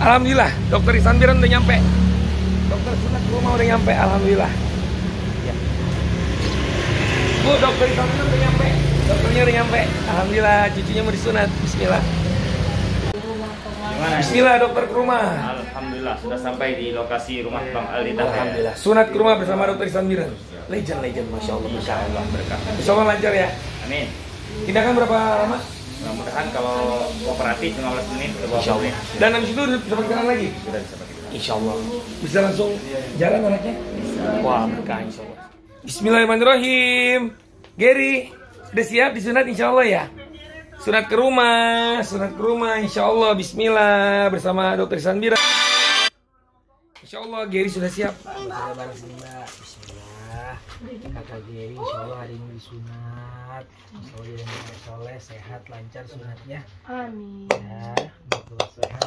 Alhamdulillah, dokter Ihsan Biran udah nyampe. Dokter sunat ke rumah udah nyampe, alhamdulillah. Ya. Bu, dokter Ihsan Biran udah nyampe. Dokternya udah nyampe. Alhamdulillah, cucunya mau disunat. Bismillah. Gimana? Bismillah, dokter ke rumah. Alhamdulillah sudah sampai di lokasi rumah Bang Aldi. Alhamdulillah. Sunat ke rumah bersama dokter Ihsan Biran. Legend, masya Allah. Insya Allah berkah. Insya Allah lancar ya. Amin. Tindakan berapa lama? Mudah-mudahan kalau kooperatif 15 menit ke bawah. Insya Allah. Dan habis itu bisa pakai jalan lagi? Sudah bisa pakai. Insya Allah. Bisa langsung jalan anaknya? Wah, berkah insya Allah. Bismillahirrahmanirrahim. Gary, udah siap disunat insya Allah ya? Sunat ke rumah insya Allah. Bismillah bersama dokter Ihsan Biran. Insya Allah Gary sudah siap. Bareng sini Mbak. Bismillah. Kakak Gary insya Allah hari ini disunat. Insya Allah dia dengan soleh, sehat, lancar sunatnya. Amin. Ya, betul sehat.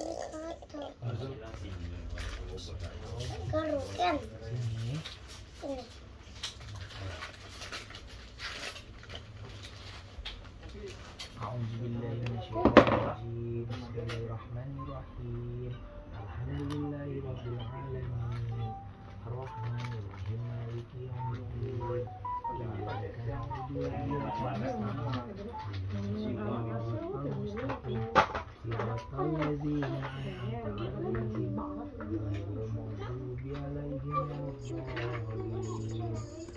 Kerukan. Sini. A'udzubillahiminasyaitonirrajim. Bismillahirrahmanirrahim. Alhamdulillahirabbil alamin. Arrahmanirrahim. Maliki yaumiddin. Iyyaka na'budu wa iyyaka nasta'in. Shiratal mustaqim. Shiratal ladzina an'amta 'alaihim ghairil maghdubi 'alaihim waladdallin.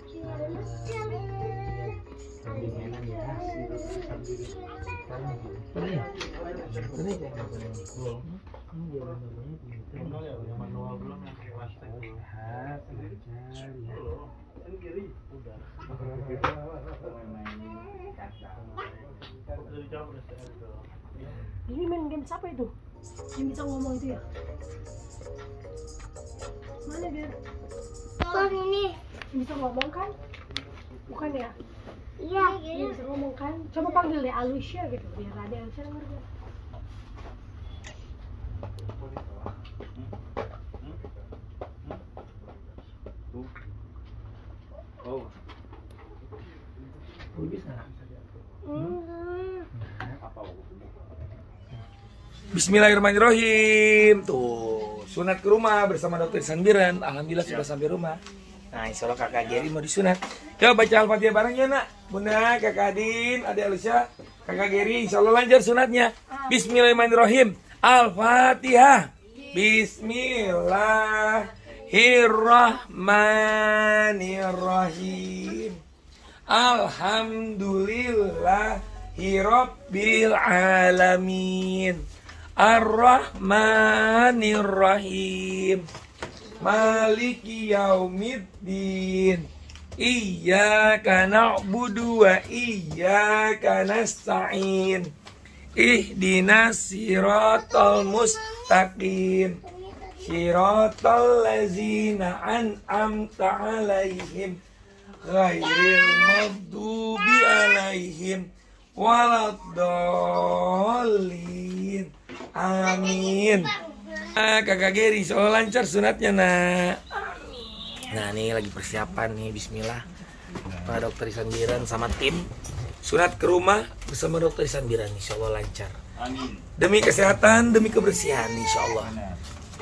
Ini main game siapa itu? Yang bisa ngomong itu ya? Mana dia? Bang ini. Yang bisa ngomong kan? Bukan ya? Iya. Yang bisa ngomong kan? Coba panggil deh Alicia gitu, biar ada Alicia ngerti. Oh. Bismillahirrahmanirrahim. Tuh, sunat ke rumah bersama dokter Ihsan Biran. Alhamdulillah sudah sampai rumah. Nah, insya Allah kakak Gary mau disunat. Coba baca Al-Fatihah bareng ya nak. Bunda, kakak Adin, adik Alicia, kakak Gary, insya Allah lancar sunatnya. Bismillahirrahmanirrahim. Al-Fatihah. Bismillahirrahmanirrahim. Alhamdulillahirabbil alamin. Ar-Rahmanir-Rahim. Maliki yaumiddin. Iyyaka na'budu wa iyyaka nasta'in. Ihdinas siratal mustaqim. Siratal ladzina an'amta 'alaihim ghairil maghdubi 'alaihim waladdallin. Amin. Kakak Gary, soal lancar sunatnya nak. Nah ini lagi persiapan nih. Bismillah. Pak dokter Ihsan Biran sama tim sunat ke rumah bersama dokter Ihsan Biran. Insya Allah lancar. Amin. Demi kesehatan, demi kebersihan. Insya Allah. Nah,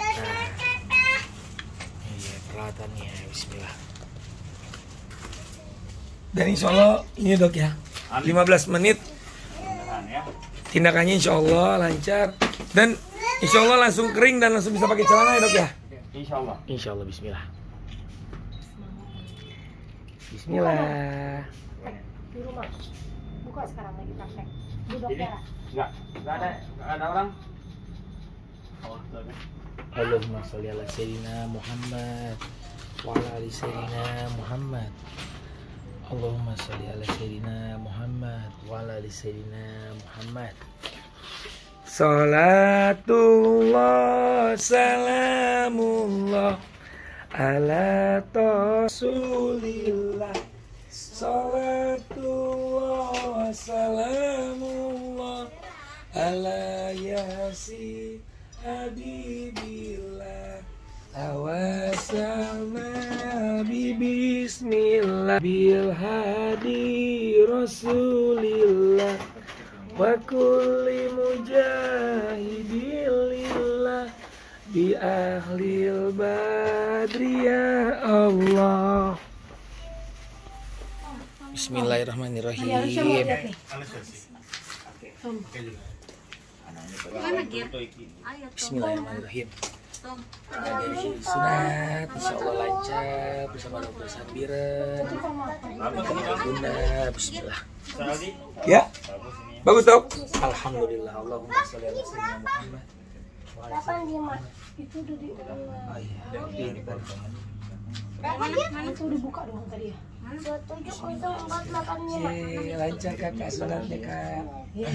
iya peralatannya. Bismillah. Dan insya Allah ini dok ya. 15 menit. Mudah-mudahan ya. Tindakannya insya Allah lancar. Dan insya Allah langsung kering dan langsung bisa pakai celana ya dok ya? Insya Allah. Insya Allah, bismillah. Bismillah. Di rumah. Buka sekarang lagi praktek. Di Ini dokter. enggak ada orang. Allahumma sholli ala sayyidina Muhammad wa ala ali sayyidina Muhammad. Allahumma sholli ala sayyidina Muhammad wa ala ali sayyidina Muhammad. Salatullah salamullah ala Rasulillah. Salatullah salamullah ala Yasin Habibillah. Awasalna bismillah bil hadi Rasulillah wa kulli mujahidillah Bi ahlil badri ya Allah. Bismillahirrahmanirrahim. Bismillahirrahmanirrahim. Dari sunat, insya Allah lancar bersama Dokter Sabiran. Bunda, Bismillah. Ya, bagus dok. Alhamdulillah. Allahumma sholli ala sayyidina Muhammad. 85. Itu udah di Oh iya, pintar. mana tuh dibuka dong tadi ya. 2704885. Lancar kakak sunatnya kak.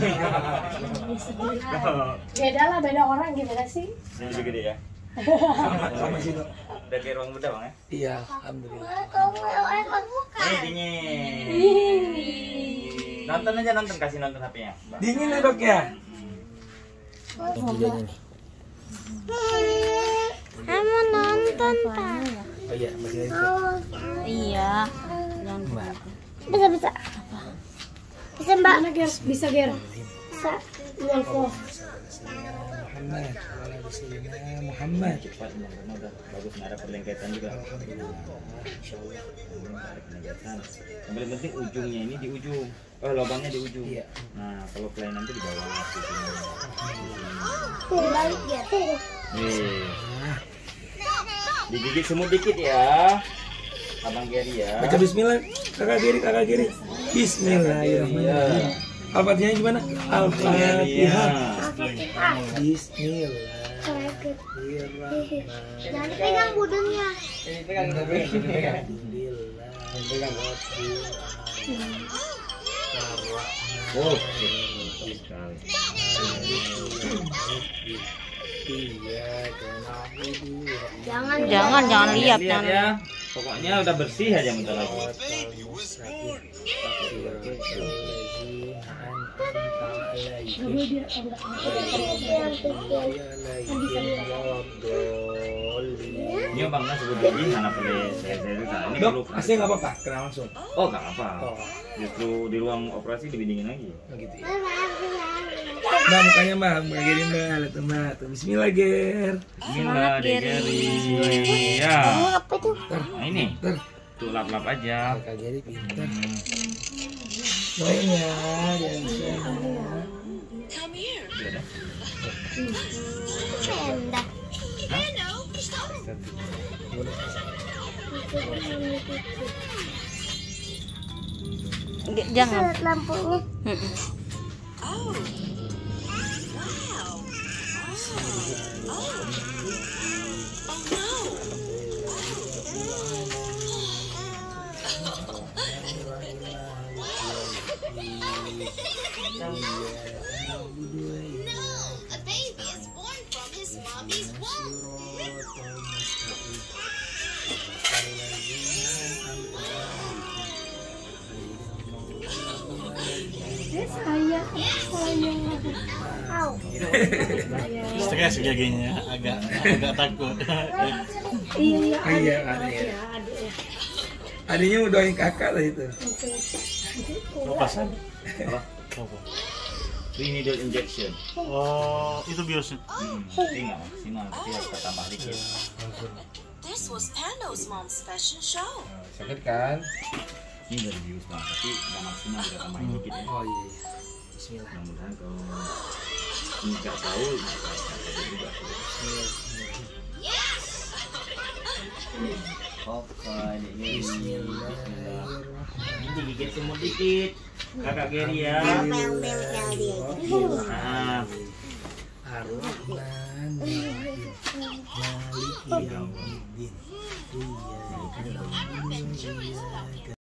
Beda lah, beda orang gimana sih? Ini lebih gede ya. Sama sih dok. Udah kayak ruang beda bang ya. Iya, alhamdulillah. Ini dingin. Nonton aja nonton, kasih nonton HP-nya. Bang. Dingin ya dok ya. Kamu nonton Pak? Oh iya, masih ada. Iya. Mbak. Bisa. Bisa Mbak? Mana Ger? Bisa Ger? Bisa. Wolfo. Muhammad, wala Rasulina Muhammad. Cepat nontonnya udah bagus, nggak ada perlengketan juga. Insyaallah. Nggak ada perlengketan. Yang paling penting ujungnya ini di ujung. Oh, lubangnya di ujung. Iya. Nah, kalau kelainan itu di bawah. Balik ya. Nih. Digigit semut dikit ya. Abang Geri ya. Baca bismillah, kakak kiri. Bismillahirrahmanirrahim. Al-Fatihah gimana? Al-Fatihah. Bismillahirrahmanirrahim. Jangan pegang budungnya. Oh, Jangan lihat. ya. Pokoknya udah bersih aja bentar lagi. Dulu dia enggak Ini abangnya sebut lagi mana boleh saya ini Dok, perlu. asli nggak apa-apa, kena langsung. Oh, nggak apa. Oh. Justru di ruang operasi dibindingin lagi. Begitu ya. Mbak, mukanya mbak, gini mbak, lihat mbak. Tuh, Bismillah Ger. Bismillah, Geri. Ya. Apa itu? Nah ini. Tuh lap-lap aja. Kakak Geri pintar. Doain ya, jangan bisa. Udah dah. Rendah. Jangan. Lihat lampunya. A baby is born from his mommy's womb. saya. Stres gaginya, agak takut. Iya, Iya, ada ya. Adiknya mau doain kakak lah itu. Lepasan? Apa? Apa? Needle injection. Oh, itu biosnya. Tapi nggak maksimal, tapi harus kita tambah dikit. This was Pando's mom's fashion show. Sakit kan? Ini udah dibius bang, tapi nggak maksimal, kita tambahin dikit ya. Oh iya. Bismillah. Mudah-mudahan kalau nggak tahu, nggak tahu juga. Oke, ini Bismillah. Ini digigit semut dikit, kakak Geri ya. Nah, Ar-Rahman Maliki Yaumiddin. Iya.